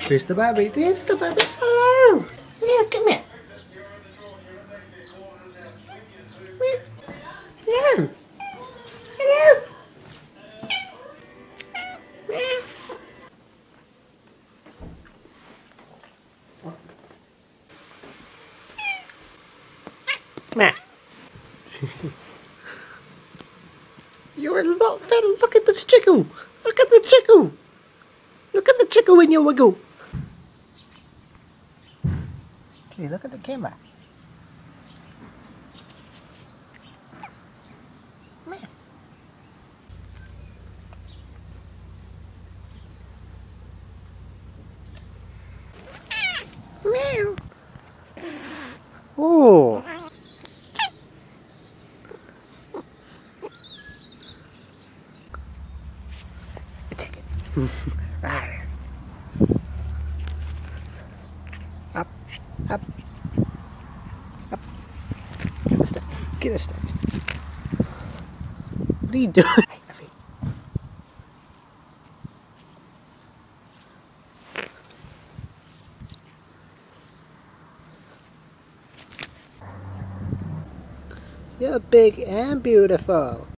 Here's the baby. There's the baby. Hello. Hello, come here. Hello. Hello. Nah. You're a little fella. Look at the chicken. Look at the chicken. Look at the chicken when you wiggle. Okay, look at the camera. Meow. Meow. Oh. Take it. Right. Up, up, up. Get a stick. Get a stick. What are you doing? You're big and beautiful.